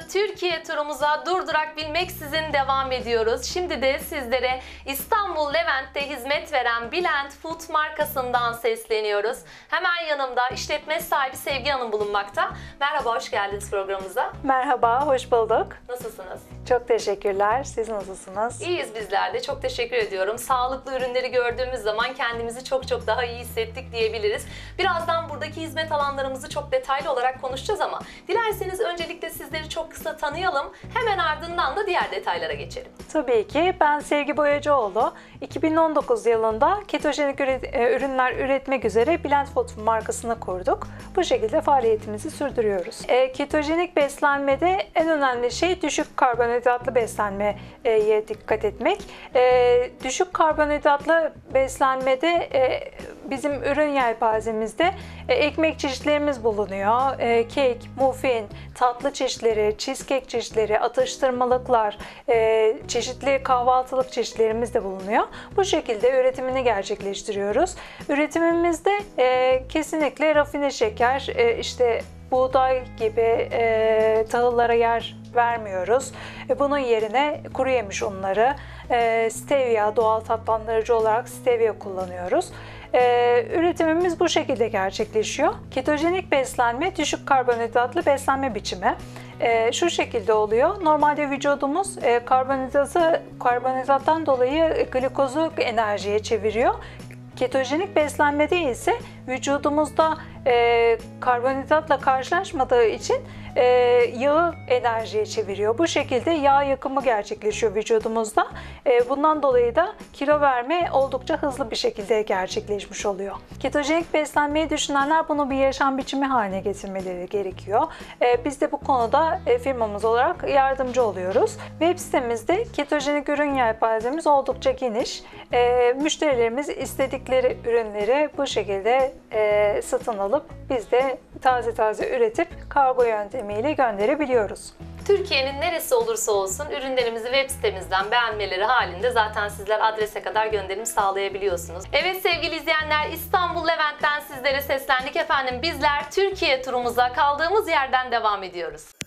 Türkiye turumuza durdurak bilmeksizin devam ediyoruz. Şimdi de sizlere İstanbul Levent'te hizmet veren Bülent Food markasından sesleniyoruz. Hemen yanımda işletme sahibi Sevgi Hanım bulunmakta. Merhaba, hoş geldiniz programımıza. Merhaba, hoş bulduk. Nasılsınız? Çok teşekkürler. Siz nasılsınız? İyiyiz bizler de. Çok teşekkür ediyorum. Sağlıklı ürünleri gördüğümüz zaman kendimizi çok daha iyi hissettik diyebiliriz. Birazdan buradaki hizmet alanlarımızı çok detaylı olarak konuşacağız ama dilerseniz öncelikle sizleri çok kısa tanıyalım. Hemen ardından da diğer detaylara geçelim. Tabii ki. Ben Sevgi Boyacıoğlu. 2019 yılında ketojenik ürünler üretmek üzere Bülent Food markasını kurduk. Bu şekilde faaliyetimizi sürdürüyoruz. Ketojenik beslenmede en önemli şey düşük karbonhidratlı beslenmeye dikkat etmek. Düşük karbonhidratlı beslenmede bizim ürün yelpazemizde ekmek çeşitlerimiz bulunuyor. Kek, muffin, tatlı çeşitleri, cheesecake çeşitleri, atıştırmalıklar, çeşitli kahvaltılık çeşitlerimiz de bulunuyor. Bu şekilde üretimini gerçekleştiriyoruz. Üretimimizde kesinlikle rafine şeker, işte buğday gibi tahıllara yer vermiyoruz. Bunun yerine kuru yemiş unları, stevia, doğal tatlandırıcı olarak stevia kullanıyoruz. Üretimimiz bu şekilde gerçekleşiyor. Ketojenik beslenme, düşük karbonhidratlı beslenme biçimi. Şu şekilde oluyor. Normalde vücudumuz karbonhidrattan dolayı glikozu enerjiye çeviriyor. Ketojenik beslenmede ise vücudumuzda karbonhidratla karşılaşmadığı için yağı enerjiye çeviriyor. Bu şekilde yağ yakımı gerçekleşiyor vücudumuzda. Bundan dolayı da kilo verme oldukça hızlı bir şekilde gerçekleşmiş oluyor. Ketojenik beslenmeyi düşünenler bunu bir yaşam biçimi haline getirmeleri gerekiyor. Biz de bu konuda firmamız olarak yardımcı oluyoruz. Web sitemizde ketojenik ürün yelpazemiz oldukça geniş. Müşterilerimiz istedikleri ürünleri bu şekilde satın alıp biz de taze üretip kargo yöntemiyle gönderebiliyoruz. Türkiye'nin neresi olursa olsun ürünlerimizi web sitemizden beğenmeleri halinde zaten sizler adrese kadar gönderim sağlayabiliyorsunuz. Evet sevgili izleyenler, İstanbul Levent'ten sizlere seslendik efendim. Bizler Türkiye turumuza kaldığımız yerden devam ediyoruz.